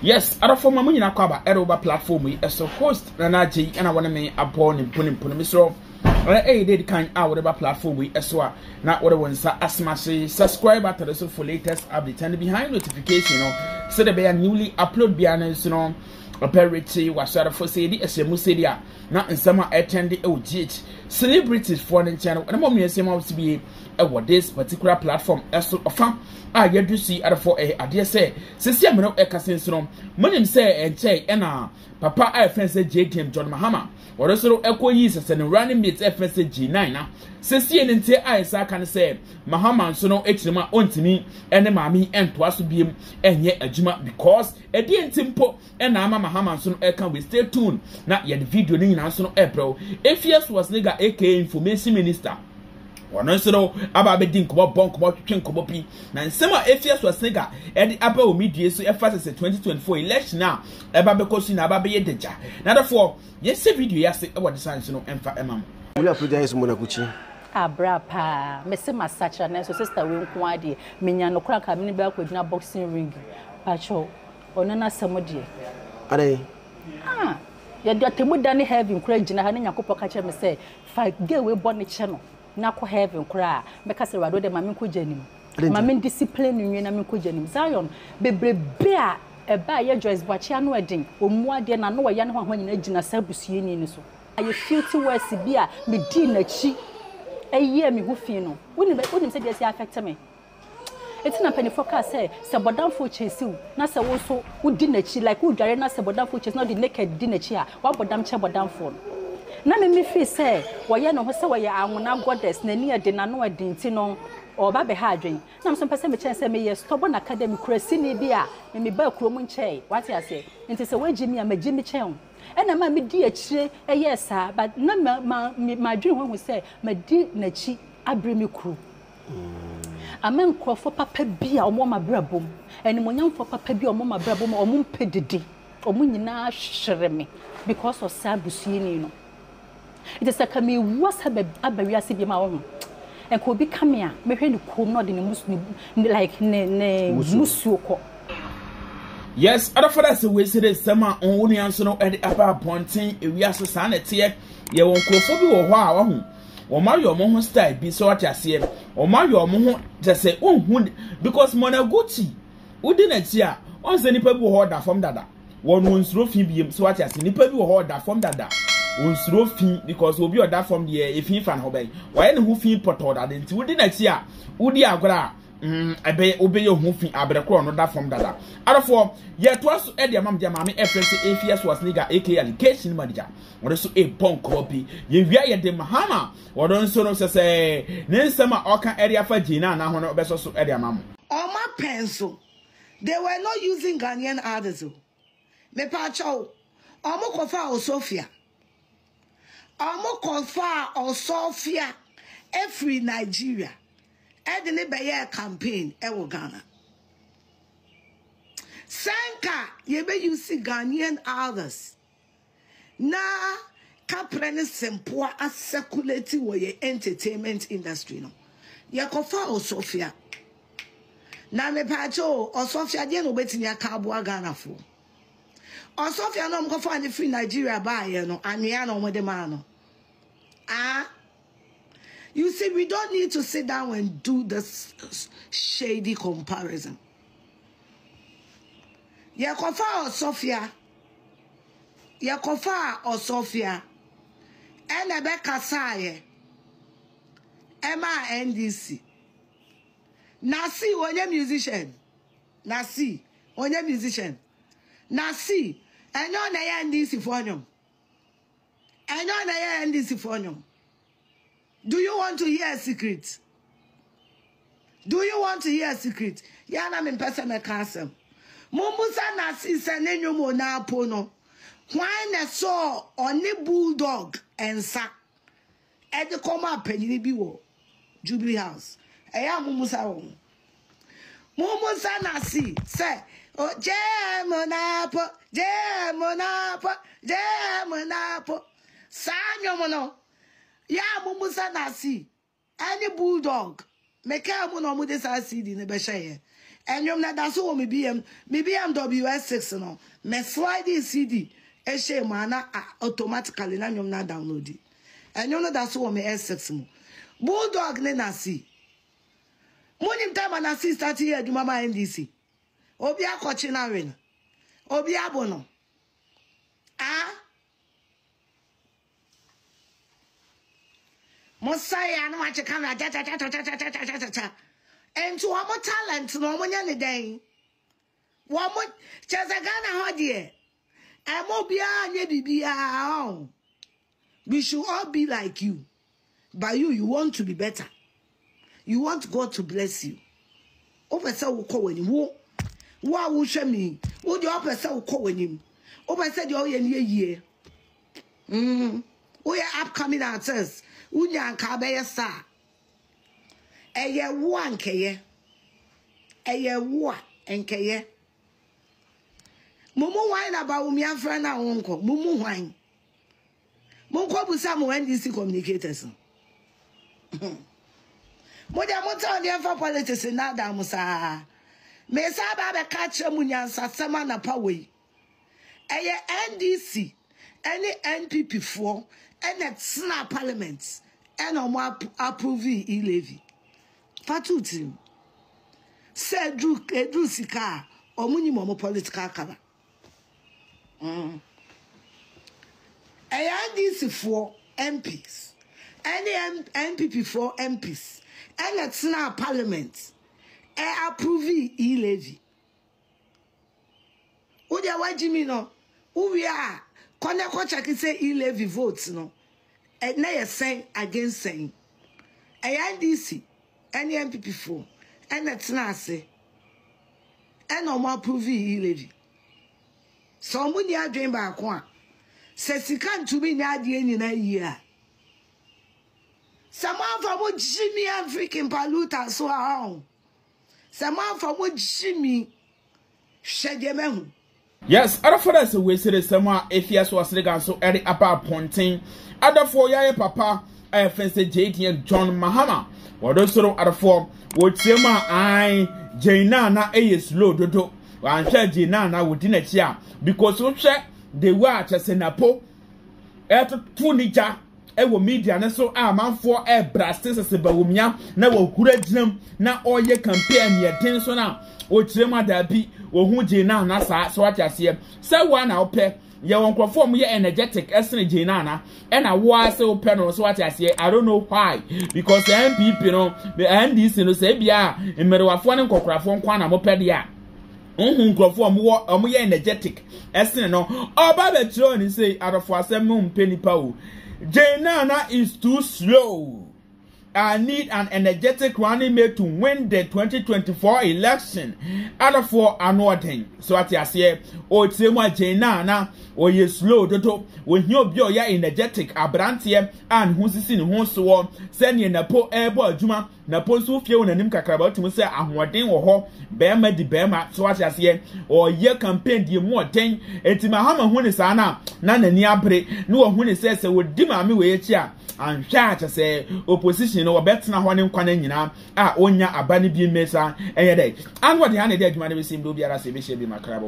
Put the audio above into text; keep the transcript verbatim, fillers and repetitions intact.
Yes, other form of money na kwaba eroba platform we as a host Naana and I want to me upon and put in put so eh did kind our whatever platform we as well not what I want to asma subscribe to the so for latest update and behind notification you know so the be a newly upload bianes you know apparently was sort of for say the as you say dia na nsama attend the O G H celebrities for the channel and more say to be what this particular platform as so often ah you do see other for a idea say sisi ameno e kasen no monim say enche e na papa I friend say J T M John Mahama or so ekoyi sese no running mate e friend say G nine na sisi en nte I sa kan say Mahama so no ekyirema ontimi ene maami ento aso biem enye adwuma because e die ntimpo e na ama Mahama so no e kan we stay tuned na ye the video ni nyina so no e bro Afia Schwar nigga aka information minister one so aba be din ko bon ko twetwen ko pi na nsema Afia Schwar nigga e di aba o media so e fa se twenty twenty-four election na e ba be kosi na aba be ye deja na therefore yes video ya se e wo design no emfa emam we apologize mo na kuchi abra pa me se masacha na so sister we nko ade menya no kra ka me be akwaduna boxing ring pacho ono na samodie ade ah ya de atemu da ne heaven kra gina ha ne nyakopo ka che me se fa ge we bo ne che no na ko heaven kra me ka se rado de ma me ko janim ma me discipline nwi na me ko janim Zion bebrebe a e ba ye Joyce Boachia no edin omu ade na no wa ya ne ho ho nyina gina sabusue ni ni so aye filthy words bi a me di na chi eye me hu fi no woni woni se dey say affect me it's na penny focus say se bodamfo chesiu na se wo so wodi na chi like wudware na se bodamfo chesi na the naked di na chi a wa bodam che bodamfo na me me fi say wo ye no ho se wo ye anwona goddess na ni ade na no ade nti no oba be ha adwen na me so pese me chen say me ye stubborn academy kurasi ni bi a me me ba kuro mu nche what you say nti se we jimi a ma jimi chen ena ma me di akire eye sa but na ma ma dwen ho say ma di na chi abre me kuro amen krofo papa bia omo mabrabom eni monyamfo papa bia omo mabrabom omo mpedede omo nyina hwere me because of sabusueni no it is like me was have abawi ase bia ma wo ho enko bi kame a mehwe ni kom no de ne musu like ne ne musu ko yes other for that we say the summer on woni anso no e aba ponten ewi aso sa na te ye won krofo bi wo ho a wo ho o ma yo mo ho style bi so what ase o ma yo mo ho just say unhu because monaguti udi na ti a on se nipa bi wo ho da from dada won won suro fi bi so what ase nipa bi wo ho da from dada won suro fi because obi o da from the if he fan ho bai why ne hu fi poto da nti udi na ti a udi agora mm abe obeye hu fi abrekro no da from dada arafo ye to aso e de mam de mame e friend say Afia Schwar nigga aka allocation manager won so e bon copy ye wia ye de Mahama won so no say ne nsema oka area fa gina na ho no be so so e de mam Oma pencil they were not using Ghanaian others me pa chow omo kofa o Sofia omo kofa o Sofia every Nigeria and the Bayer campaign, Ewo Ghana. Sanka, you be using Ghanaian others. Na Caprene Sempoa as circulating with your entertainment industry. No, Yakofa or Sofia. Na me pacho or Sofia didn't wait in your Kabua Ghana for. Or Sofia no go find the free Nigeria buyer no, and Yano with the man. Ah. You see, we don't need to sit down and do this shady comparison. Yakofa or Sofia, Yakofa or Sofia, and Rebecca Saye, Emma N D C. Nasi, when you're musician, Nasi, when you're musician, Nasi, and you're N D C for you, and you're N D C for you. Do you want to hear a secret? Do you want to hear a secret? Yana min pesa me kasem. Mumusa nasi senenyo mo na pono. Why na so oni bulldog and sa. Ede koma penyini biwo. Jubilee House. Eya mumusa wo. Mumusa nasi say o jemo na po, jemo na po, jemo na po. Sanyo mo no. Ya mumusa nasi any bulldog make a muno mu de sa C D ne be sheye enyom na da so wo me B M me B M W S six no me slide C D e she mana automatically na nyom na download it enyom na da so wo me S six mo bulldog ne na si monim time na si start here aduma ma N D C obi akochi na we obi abono ah Mosaya no watch camera cha cha cha cha cha cha cha cha cha and to one more talent no mo nya ne den one more chazagana ho de e mo bia anya bibia we should all be like you but you you want to be better you want God to bless you opesa wo ko wani wo wo a wo hwe mi wo de opesa wo ko wani mu opesa de o ye ne yie mm we are upcoming artists unya nka be yesa eye wo ankeye eye wo ankeye mumu wan na ba umi afra na wonko mumu wan monko busa mo N D C communicators mo de mo ta on for politics na da musa me sa ba be ka kire munyansa sema na pawei eye N D C any N P P for any snap parliament and omo approve e-levy fatuti say drew drew sika omunyi mo political cover mm eye N D C for M Ps any N P P for M Ps and snap parliament e approve e-levy o de wajimi no we are kone ko check say e-levy votes no e na ye say against saying N D C any M P P for and it's na say and no more approve e-levy so muni adwen ba ko a se sika ntumi nya ade nyina yia someone from Jimmy African paluta so how someone from Jimmy shedemehu. Yes, other for us we say the same Afia Schwar so every upper ponting. Other for ya papa I fancy J D and John Mahama. What also other for what sema I Naana a slow dodo. And share Naana within a chair because we check the watch as a napo at Tunija. Ewo media na so a manfo e brastes se bawumia na wo kuradinam na oye campaign ye den so na o kirema da bi wo hu Naana sa so atiase se wa na ope ye won krofo mu ye energetic esene Naana e na wo ase ope no so atiase I don't know why because the M P P no the N D C no se bia emerewafo ne nkokrafo nkwa na mo pede a unhu nkrofo mo mo ye energetic esene no oba be tro ni say adofo asem mu mpenipa o Naana is too slow. I need an energetic running mate to win the twenty twenty-four election. Other for another thing. So at your say, oh, it's more Naana, or you slow, Dodo, when you be your energetic, a brantier, and who's seen who's so send you Napo airboy Juma, Napo so few and Nimka Crabot to say, I'm what thing or ho, Bema di Bema, so at your say, or year campaign, the more thing, it's Mahama when is Anna, none and Yabre, no one when it says, I would dimmer me with ya. And chat to say opposition or better na one in Quanina, ah, onya abani be mesa, and and what the honey dead man will seem to be a savage be my crab.